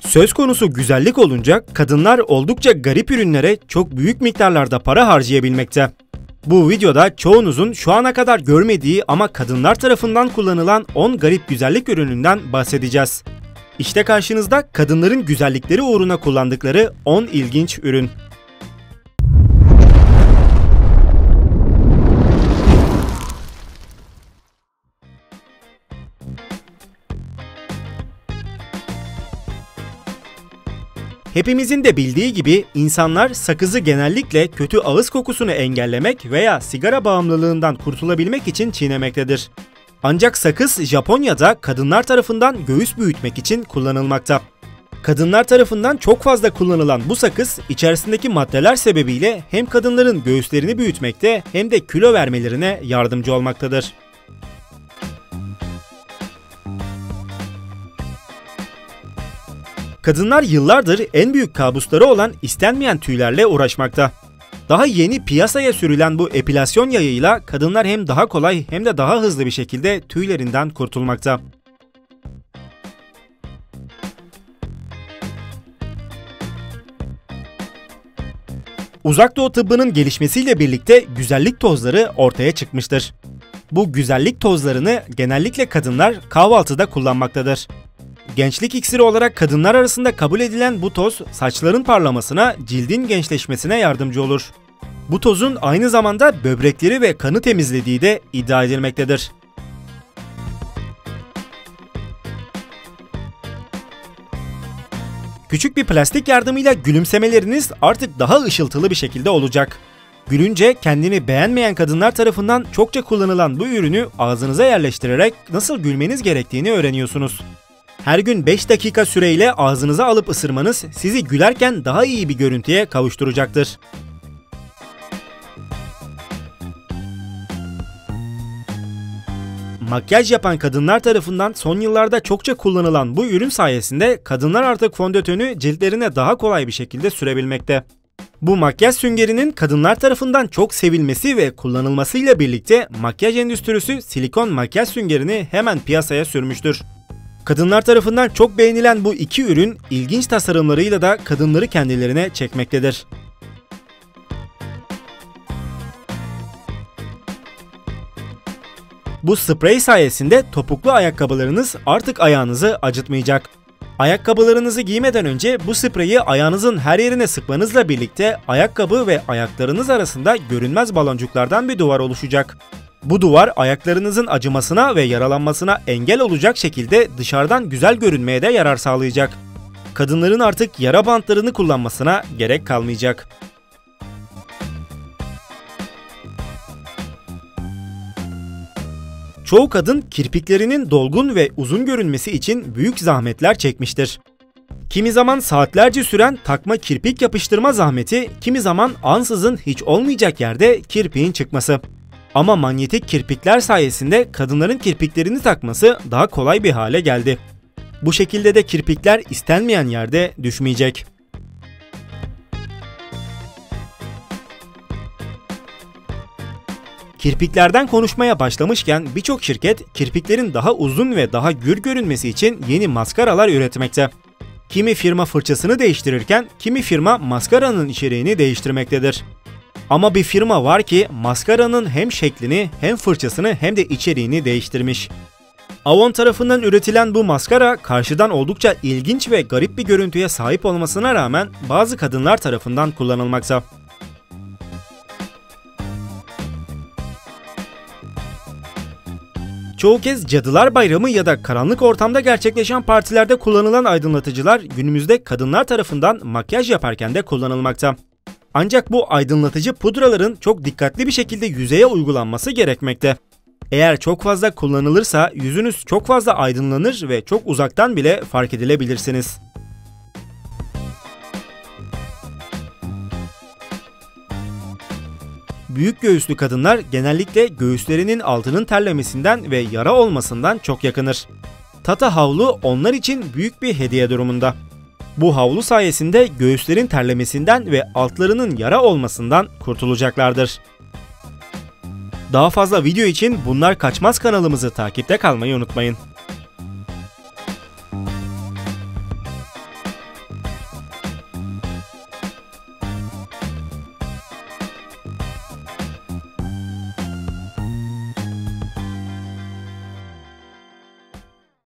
Söz konusu güzellik olunca kadınlar oldukça garip ürünlere çok büyük miktarlarda para harcayabilmekte. Bu videoda çoğunuzun şu ana kadar görmediği ama kadınlar tarafından kullanılan 10 garip güzellik ürününden bahsedeceğiz. İşte karşınızda kadınların güzellikleri uğruna kullandıkları 10 ilginç ürün. Hepimizin de bildiği gibi insanlar sakızı genellikle kötü ağız kokusunu engellemek veya sigara bağımlılığından kurtulabilmek için çiğnemektedir. Ancak sakız Japonya'da kadınlar tarafından göğüs büyütmek için kullanılmakta. Kadınlar tarafından çok fazla kullanılan bu sakız içerisindeki maddeler sebebiyle hem kadınların göğüslerini büyütmekte hem de kilo vermelerine yardımcı olmaktadır. Kadınlar yıllardır en büyük kabusları olan istenmeyen tüylerle uğraşmakta. Daha yeni piyasaya sürülen bu epilasyon yayıyla kadınlar hem daha kolay hem de daha hızlı bir şekilde tüylerinden kurtulmakta. Uzak Doğu tıbbının gelişmesiyle birlikte güzellik tozları ortaya çıkmıştır. Bu güzellik tozlarını genellikle kadınlar kahvaltıda kullanmaktadır. Gençlik iksiri olarak kadınlar arasında kabul edilen bu toz saçların parlamasına, cildin gençleşmesine yardımcı olur. Bu tozun aynı zamanda böbrekleri ve kanı temizlediği de iddia edilmektedir. Küçük bir plastik yardımıyla gülümsemeleriniz artık daha ışıltılı bir şekilde olacak. Gülünce kendini beğenmeyen kadınlar tarafından çokça kullanılan bu ürünü ağzınıza yerleştirerek nasıl gülmeniz gerektiğini öğreniyorsunuz. Her gün 5 dakika süreyle ağzınıza alıp ısırmanız sizi gülerken daha iyi bir görüntüye kavuşturacaktır. Makyaj yapan kadınlar tarafından son yıllarda çokça kullanılan bu ürün sayesinde kadınlar artık fondöteni ciltlerine daha kolay bir şekilde sürebilmekte. Bu makyaj süngerinin kadınlar tarafından çok sevilmesi ve kullanılmasıyla birlikte makyaj endüstrisi silikon makyaj süngerini hemen piyasaya sürmüştür. Kadınlar tarafından çok beğenilen bu iki ürün ilginç tasarımlarıyla da kadınları kendilerine çekmektedir. Bu sprey sayesinde topuklu ayakkabılarınız artık ayağınızı acıtmayacak. Ayakkabılarınızı giymeden önce bu spreyi ayağınızın her yerine sıkmanızla birlikte ayakkabı ve ayaklarınız arasında görünmez baloncuklardan bir duvar oluşacak. Bu duvar ayaklarınızın acımasına ve yaralanmasına engel olacak şekilde dışarıdan güzel görünmeye de yarar sağlayacak. Kadınların artık yara bantlarını kullanmasına gerek kalmayacak. Çoğu kadın kirpiklerinin dolgun ve uzun görünmesi için büyük zahmetler çekmiştir. Kimi zaman saatlerce süren takma kirpik yapıştırma zahmeti, kimi zaman ansızın hiç olmayacak yerde kirpiğin çıkması. Ama manyetik kirpikler sayesinde kadınların kirpiklerini takması daha kolay bir hale geldi. Bu şekilde de kirpikler istenmeyen yerde düşmeyecek. Kirpiklerden konuşmaya başlamışken birçok şirket kirpiklerin daha uzun ve daha gür görünmesi için yeni maskaralar üretmekte. Kimi firma fırçasını değiştirirken kimi firma maskaranın içeriğini değiştirmektedir. Ama bir firma var ki maskaranın hem şeklini hem fırçasını hem de içeriğini değiştirmiş. Avon tarafından üretilen bu maskara karşıdan oldukça ilginç ve garip bir görüntüye sahip olmasına rağmen bazı kadınlar tarafından kullanılmakta. Çoğu kez Cadılar Bayramı ya da karanlık ortamda gerçekleşen partilerde kullanılan aydınlatıcılar günümüzde kadınlar tarafından makyaj yaparken de kullanılmakta. Ancak bu aydınlatıcı pudraların çok dikkatli bir şekilde yüzeye uygulanması gerekmekte. Eğer çok fazla kullanılırsa yüzünüz çok fazla aydınlanır ve çok uzaktan bile fark edilebilirsiniz. Büyük göğüslü kadınlar genellikle göğüslerinin altının terlemesinden ve yara olmasından çok yakınır. Tata havlu onlar için büyük bir hediye durumunda. Bu havlu sayesinde göğüslerin terlemesinden ve altlarının yara olmasından kurtulacaklardır. Daha fazla video için Bunlar Kaçmaz kanalımızı takipte kalmayı unutmayın.